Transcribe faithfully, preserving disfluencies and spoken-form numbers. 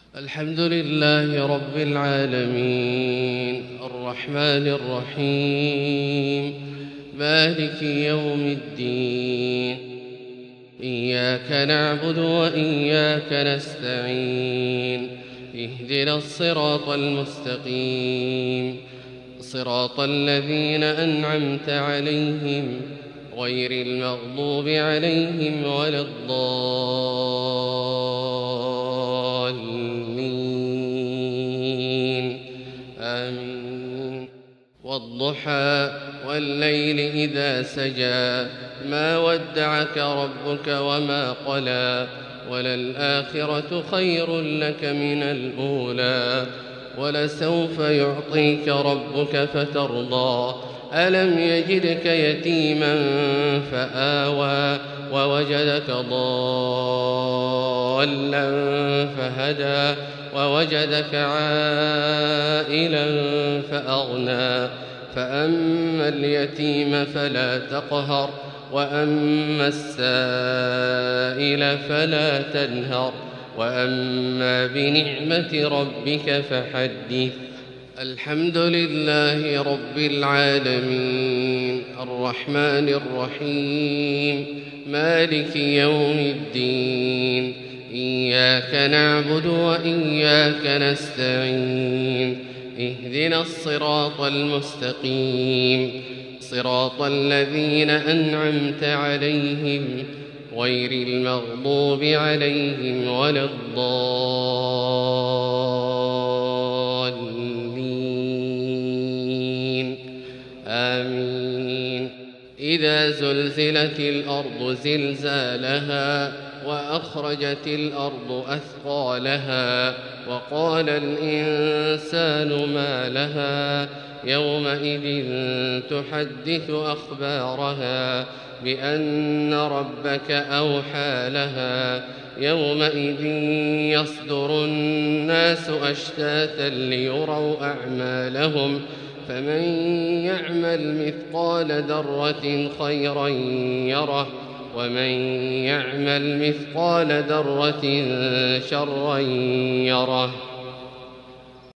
الحمد لله رب العالمين الرحمن الرحيم مالك يوم الدين. إياك نعبد وإياك نستعين. اهدنا الصراط المستقيم صراط الذين أنعمت عليهم غير المغضوب عليهم ولا الضالين آمين. والضحى والليل إذا سجى ما ودعك ربك وما قلى وللآخرة خير لك من الأولى ولسوف يعطيك ربك فترضى. ألم يجدك يتيما فآوى ووجدك ضالا فهدى ووجدك عائلا فأغنى. فأما اليتيم فلا تقهر وأما السائل فلا تنهر وأما بنعمة ربك فحدث. الحمد لله رب العالمين الرحمن الرحيم مالك يوم الدين. إياك نعبد وإياك نستعين. اهدنا الصراط المستقيم صراط الذين أنعمت عليهم غير المغضوب عليهم ولا الضالين آمين. إذا زلزلت الأرض زلزالها وأخرجت الأرض أثقالها وقال الإنسان ما لها يومئذ تحدث أخبارها بأن ربك أوحى لها. يومئذ يصدر الناس أشتاتا ليروا أعمالهم فمن يعمل مثقال ذرة خيرا يره ومن يعمل مثقال ذرة شرا يره.